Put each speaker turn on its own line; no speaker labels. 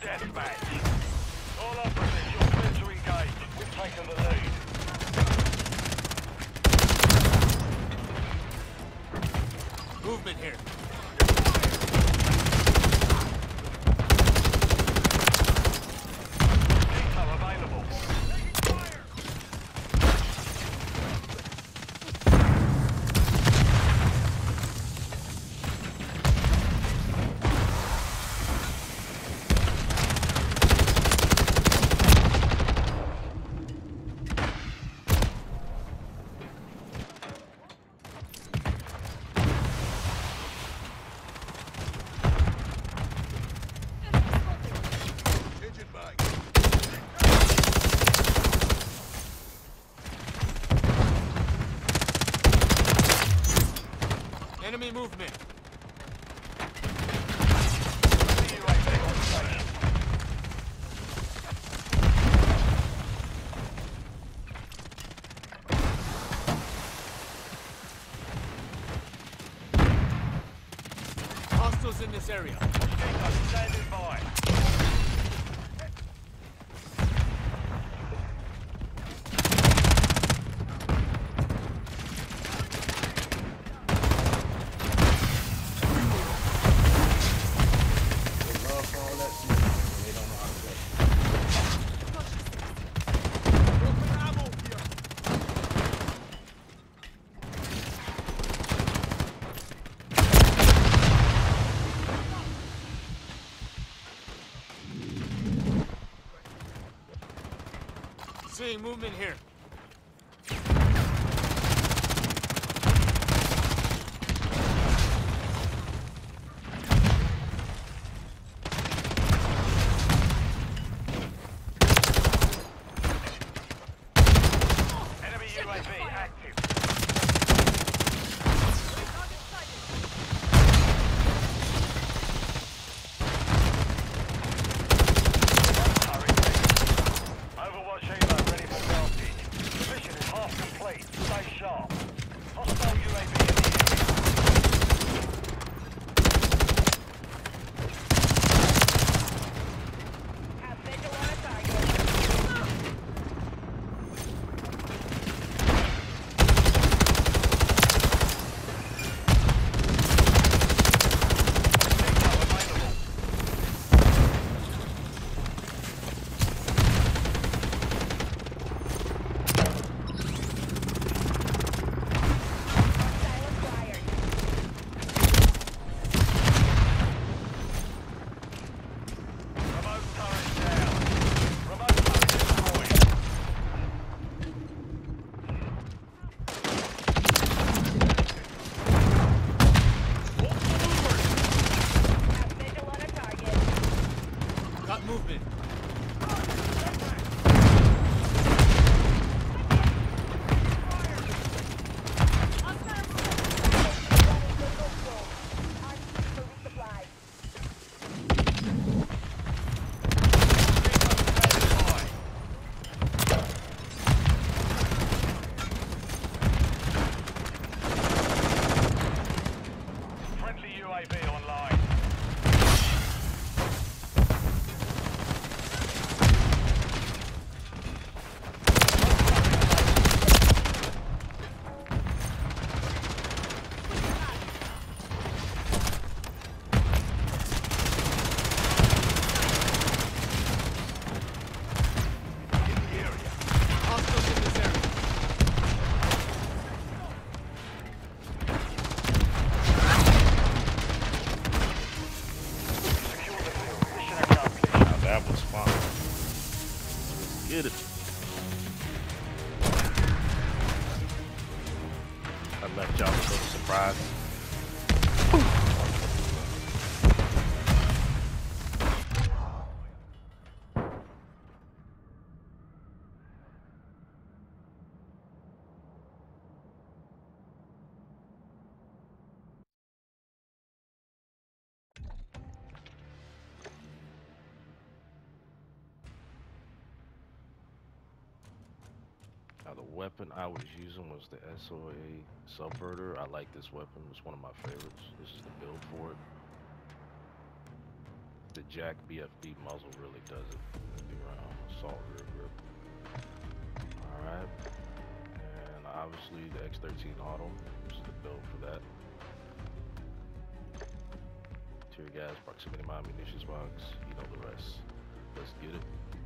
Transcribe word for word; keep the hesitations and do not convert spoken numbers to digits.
deathmatch. All operatives, you're clear to engage. We've taken the lead.
Movement here.
Detail available.
Enemy movement. Hostiles in this area.
Standing by.
Seeing movement here.
Enemy U A V active. Overwatch Helo ready for advantage. Mission is half complete. Stay sharp. Hostile U A V in the
Have visual on a target.
detail available.
Hostile acquired.
Remote turret down. Remote turret destroyed.
Have visual on a target.
Got movement.
Friendly U A V online.
Hostiles in this area.
Secure the field. Mission accomplished.
Now that was fun. Get it. I left y'all with a little surprise. Now the weapon I was using was the S O A Subverter. I like this weapon. It's one of my favorites. This is the build for it. the Jack B F B muzzle really does it. Fifty round assault rear grip. Alright. And obviously the X thirteen Auto is the build for that. Tear gas, proximity mine, munitions box, you know the rest. Let's get it.